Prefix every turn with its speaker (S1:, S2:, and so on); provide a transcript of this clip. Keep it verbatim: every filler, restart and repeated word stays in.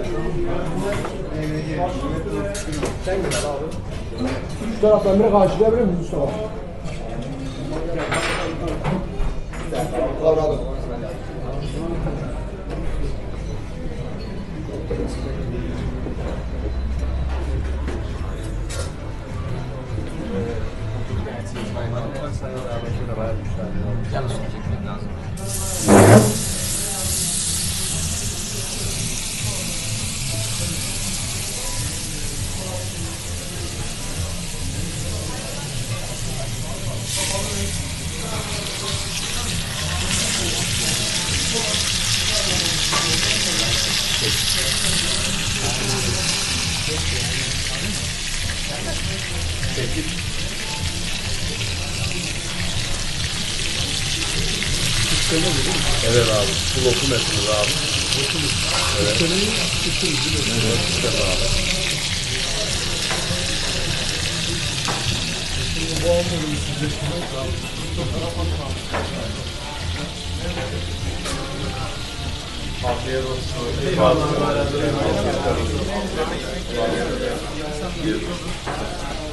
S1: Sen gel abi.
S2: Şu taraftan biri karşılayabilir miyiz Mustafa?
S1: Kavradım.
S3: Yanlış çekmek lazım.
S1: Çekil. Evet abi. Bu lokum etiniz abi. Evet. Evet abi. Afiyet olsun.